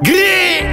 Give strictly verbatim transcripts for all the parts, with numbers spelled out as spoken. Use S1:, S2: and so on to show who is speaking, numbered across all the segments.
S1: Get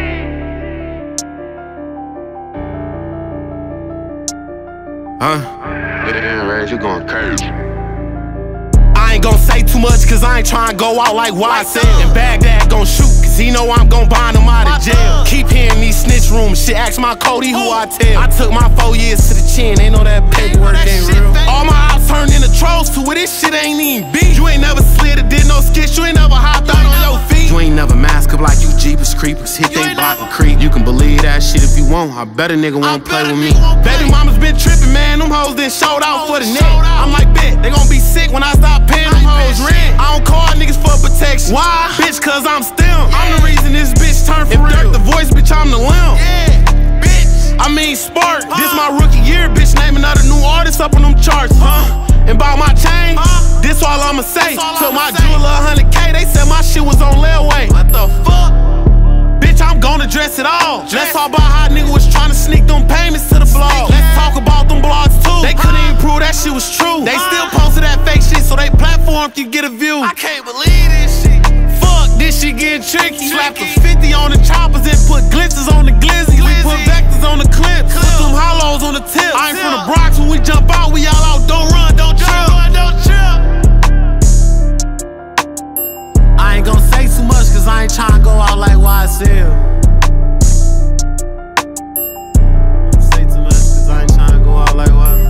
S1: Huh?
S2: Damn, Reg, you going crazy.
S1: I ain't gon' say too much cause I ain't tryna go out like Y S L. And Baghdad gon' shoot cause he know I'm gon' bind him out of jail. Keep hearing these snitch rumors, shit, ask my Cody who I tell. I took my four years to the chin, they know that paperwork ain't real. All my ops turned into trolls to it, this shit ain't even beef. You ain't never slid or did no skits, you ain't never hopped out on your feet. You ain't never mask up like you Jeepers Creepers, hit they block and creep. You can believe that shit if you want, I bet a nigga won't play with me. Baby mama's been trippin', man, them hoes done showed out for the net. I'm like, bet, they gon' be sick when I stop paying them hoes rent. I don't call niggas for protection. Why? Bitch, cause I'm STEM. I'm the reason this bitch turned for real. If Dirk the voice, bitch, I'm the limb. Yeah, bitch. I mean, Spark. Huh? This my rookie year, bitch. Name another new artist up on them charts. Huh? And about my chain, huh? This all I'ma say. Took my jeweler one hundred K, they said my shit was on layaway. What the fuck? Bitch, I'm gonna dress it all. Let's talk about how nigga was trying to sneak them payments to the blog. Let's talk about them blogs too. They couldn't even prove that shit was true. They still posted that fake shit so they platform can get a view. I can't believe this shit. Fuck, this shit getting tricky. Slapped a fifty on the choppers and put glitzers on the glizzy. We put vectors on the clips, put them hollows on the tip. I ain't from the Bronx, when we jump out, we all out. Don't run, don't trip. Don't trip. I ain't gon' say too much cause I ain't tryna go out like Y S L. Say too much cause I ain't tryna go out like Y S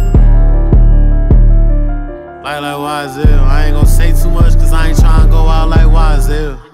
S1: L. Like like Y S L. I ain't gon' say too much cause I ain't tryna go out like Y S L.